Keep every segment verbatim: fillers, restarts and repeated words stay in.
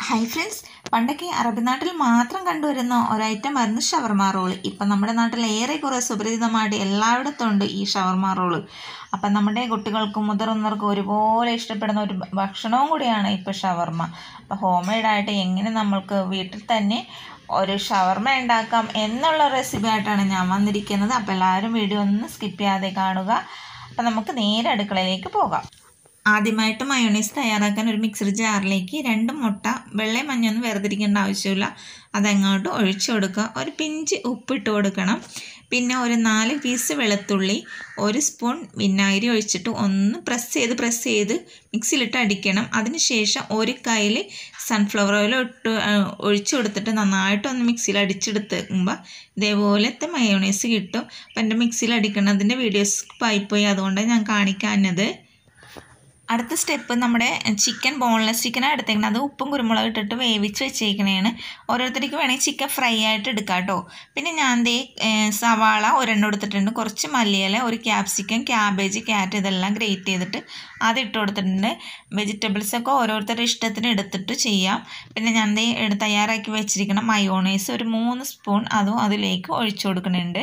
Hi friends, പണ്ടൊക്കെ അറബി നാട്ടിൽ മാത്രം കണ്ടുവരുന്ന ഒരു ഐറ്റം ആയിരുന്നു ഷവർമ റോൾ. ഇപ്പം നമ്മുടെ നാട്ടിൽ ഏറെക്കുറെ സുപരിചിതമായിട്ട് എല്ലായിടത്തും ഉണ്ട് ഈ ഷവർമ റോൾ. അപ്പം നമ്മുടെ കുട്ടികൾക്കും മുതിർന്നവർക്കും ഒരുപോലെ ഇഷ്ടപ്പെടുന്ന ഒരു ഭക്ഷണവും കൂടിയാണ് ഇപ്പോൾ ഷവർമ. അപ്പോൾ ഹോം മെയ്ഡായിട്ട് എങ്ങനെ നമ്മൾക്ക് വീട്ടിൽ തന്നെ ഒരു ഷവർമ ഉണ്ടാക്കാം എന്നുള്ള റെസിപ്പി ആയിട്ടാണ് ഞാൻ വന്നിരിക്കുന്നത്. അപ്പോൾ എല്ലാവരും വീഡിയോ ഒന്ന് സ്കിപ്പ് ചെയ്യാതെ കാണുക. അപ്പം നമുക്ക് നേരെ അടുക്കളയിലേക്ക് പോകാം. ആദ്യമായിട്ട് മയോണൈസ് തയ്യാറാക്കാൻ ഒരു മിക്സർ ജാറിലേക്ക് രണ്ട് മുട്ട, വെള്ളയും മഞ്ഞൊന്നും വേർതിരിക്കേണ്ട ആവശ്യമില്ല, അതങ്ങോട്ട് ഒഴിച്ചു കൊടുക്കുക. ഒരു പിഞ്ച് ഉപ്പിട്ട് കൊടുക്കണം. പിന്നെ ഒരു നാല് പീസ് വെളുത്തുള്ളി, ഒരു സ്പൂൺ വിനാഗിരി ഒഴിച്ചിട്ട് ഒന്ന് പ്രസ് ചെയ്ത് പ്രസ് ചെയ്ത് മിക്സിയിലിട്ട് അടിക്കണം. അതിനുശേഷം ഒരു കയ്യിൽ സൺഫ്ലവർ ഓയിൽ ഇട്ട് ഒഴിച്ചു കൊടുത്തിട്ട് നന്നായിട്ടൊന്ന് മിക്സിയിൽ അടിച്ചെടുക്കുമ്പോൾ ഇതേപോലത്തെ മയോണൈസ് കിട്ടും. അപ്പം എൻ്റെ മിക്സിയിൽ അടിക്കണതിൻ്റെ വീഡിയോസ് പായിപ്പോയി, അതുകൊണ്ടാണ് ഞാൻ കാണിക്കാഞ്ഞത്. അടുത്ത സ്റ്റെപ്പ് നമ്മുടെ ചിക്കൻ ബോൺലെസ് ചിക്കനാണ് എടുത്തേക്കുന്നത്. അത് ഉപ്പും കുരുമുളകും ഇട്ടിട്ട് വേവിച്ച് വെച്ചേക്കണേണ്. ഓരോരുത്തർക്ക് വേണമെങ്കിൽ ചിക്കൻ ഫ്രൈ ആയിട്ട് എടുക്കാം കേട്ടോ. പിന്നെ ഞാൻ ദേ സവാള ഒരെണ്ണം എടുത്തിട്ടുണ്ട്, കുറച്ച് മല്ലിയില, ഒരു ക്യാപ്സിക്കം, ക്യാബേജ്, ക്യാരറ്റ് ഇതെല്ലാം ഗ്രേറ്റ് ചെയ്തിട്ട് അത് ഇട്ട് കൊടുത്തിട്ടുണ്ട്. വെജിറ്റബിൾസൊക്കെ ഓരോരുത്തരുടെ ഇഷ്ടത്തിന് എടുത്തിട്ട് ചെയ്യാം. പിന്നെ ഞാൻ ദേ തയ്യാറാക്കി വെച്ചിരിക്കണം മയോണൈസ് ഒരു മൂന്ന് സ്പൂൺ അതും അതിലേക്ക് ഒഴിച്ചു കൊടുക്കുന്നുണ്ട്.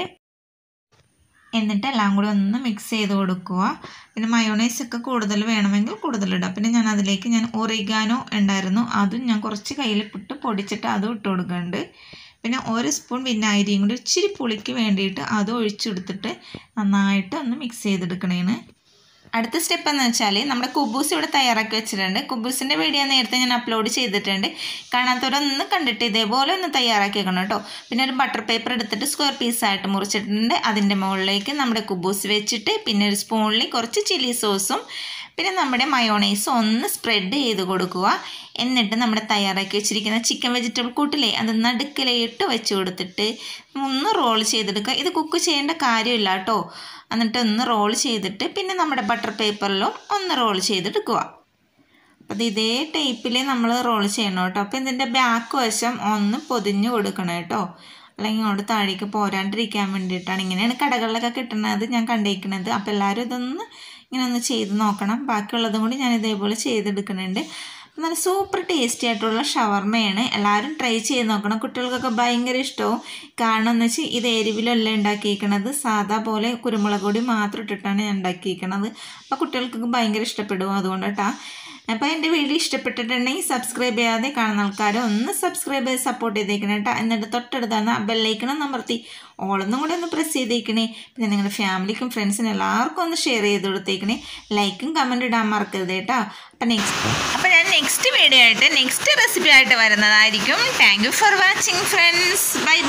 എന്നിട്ട് എല്ലാം കൂടി ഒന്ന് മിക്സ് ചെയ്ത് കൊടുക്കുക. പിന്നെ മയോണൈസൊക്കെ കൂടുതൽ വേണമെങ്കിൽ കൂടുതലിടാം. പിന്നെ ഞാൻ അതിലേക്ക് ഞാൻ ഒറിഗാനോ ഉണ്ടായിരുന്നു, അതും ഞാൻ കുറച്ച് കയ്യിൽ ഇട്ട് പൊടിച്ചിട്ട് അതും ഇട്ട് കൊടുക്കുന്നുണ്ട്. പിന്നെ ഒരു സ്പൂൺ വിനാഗിരിയും കൂടി ഇച്ചിരി പുളിക്ക് വേണ്ടിയിട്ട് അതും ഒഴിച്ചെടുത്തിട്ട് നന്നായിട്ട് ഒന്ന് മിക്സ് ചെയ്തെടുക്കണേന്. അടുത്ത സ്റ്റെപ്പ് എന്ന് വെച്ചാൽ നമ്മുടെ കുബൂസ് ഇവിടെ തയ്യാറാക്കി വെച്ചിട്ടുണ്ട്. കുബൂസിൻ്റെ വീഡിയോ നേരത്തെ ഞാൻ അപ്ലോഡ് ചെയ്തിട്ടുണ്ട്. കാണാത്തവരൊന്ന് കണ്ടിട്ട് ഇതേപോലെ ഒന്ന് തയ്യാറാക്കി വെക്കണം കേട്ടോ. പിന്നെ ഒരു ബട്ടർ പേപ്പർ എടുത്തിട്ട് സ്ക്വയർ പീസായിട്ട് മുറിച്ചിട്ടുണ്ട്. അതിൻ്റെ മുകളിലേക്ക് നമ്മുടെ കുബൂസ് വെച്ചിട്ട് പിന്നെ ഒരു സ്പൂണിൽ കുറച്ച് ചില്ലി സോസും പിന്നെ നമ്മുടെ മയോണൈസും ഒന്ന് സ്പ്രെഡ് ചെയ്ത് കൊടുക്കുക. എന്നിട്ട് നമ്മുടെ തയ്യാറാക്കി വെച്ചിരിക്കുന്ന ചിക്കൻ വെജിറ്റബിൾ കൂട്ടില്ലേ അത് നടുക്കിലേക്ക് വെച്ച് കൊടുത്തിട്ട് ഒന്ന് റോൾ ചെയ്തെടുക്കുക. ഇത് കുക്ക് ചെയ്യേണ്ട കാര്യമില്ല കേട്ടോ. എന്നിട്ട് ഒന്ന് റോൾ ചെയ്തിട്ട് പിന്നെ നമ്മുടെ ബട്ടർ പേപ്പറിലും ഒന്ന് റോൾ ചെയ്തെടുക്കുക. അപ്പോൾ ഇത് ഇതേ ടൈപ്പിൽ നമ്മൾ റോൾ ചെയ്യണം കേട്ടോ. അപ്പോൾ ഇതിൻ്റെ ബാക്ക് വശം ഒന്ന് പൊതിഞ്ഞ് കൊടുക്കണം കേട്ടോ, അല്ലെങ്കിൽ ഇങ്ങോട്ട് താഴേക്ക് പോരാണ്ടിരിക്കാൻ വേണ്ടിയിട്ടാണ്. ഇങ്ങനെയാണ് കടകളിലൊക്കെ കിട്ടുന്നത് ഞാൻ കണ്ടിരിക്കുന്നത്. അപ്പോൾ എല്ലാവരും ഇതൊന്ന് ഇങ്ങനെ ഒന്ന് ചെയ്ത് നോക്കണം. ബാക്കിയുള്ളതും കൂടി ഞാൻ ഇതേപോലെ ചെയ്തെടുക്കുന്നുണ്ട്. നല്ല സൂപ്പർ ടേസ്റ്റി ആയിട്ടുള്ള ഷവർമയാണ്. എല്ലാവരും ട്രൈ ചെയ്ത് നോക്കണം. കുട്ടികൾക്കൊക്കെ ഭയങ്കര ഇഷ്ടവും. കാരണം എന്ന് വെച്ചാൽ ഇത് എരിവിലല്ല ഉണ്ടാക്കിയിരിക്കണത്, സാധാ പോലെ കുരുമുളക് പൊടി മാത്രം ഇട്ടിട്ടാണ് ഞാൻ ഉണ്ടാക്കിയിരിക്കണത്. അപ്പോൾ കുട്ടികൾക്കൊക്കെ ഭയങ്കര ഇഷ്ടപ്പെടും, അതുകൊണ്ടിട്ടാ. അപ്പോൾ എൻ്റെ വീഡിയോ ഇഷ്ടപ്പെട്ടിട്ടുണ്ടെങ്കിൽ സബ്സ്ക്രൈബ് ചെയ്യാതെ കാണുന്ന ആൾക്കാർ ഒന്ന് സബ്സ്ക്രൈബ് ചെയ്ത് സപ്പോർട്ട് ചെയ്തേക്കണേ കേട്ടോ. എന്നിട്ട് തൊട്ടടുത്താണ് ബെല്ലൈക്കണം അമർത്തി ഓളൊന്നും കൂടെ ഒന്ന് പ്രസ് ചെയ്തേക്കണേ. പിന്നെ നിങ്ങളുടെ ഫാമിലിക്കും ഫ്രണ്ട്സിനും എല്ലാവർക്കും ഒന്ന് ഷെയർ ചെയ്ത് കൊടുത്തേക്കണേ. ലൈക്കും കമൻറ്റ് ഇടാൻ മറക്കരുത് കേട്ടോ. അപ്പം നെക്സ്റ്റ് അപ്പം ഞാൻ നെക്സ്റ്റ് വീഡിയോ ആയിട്ട് നെക്സ്റ്റ് റെസിപ്പി ആയിട്ട് വരുന്നതായിരിക്കും. Thank you for watching friends. By.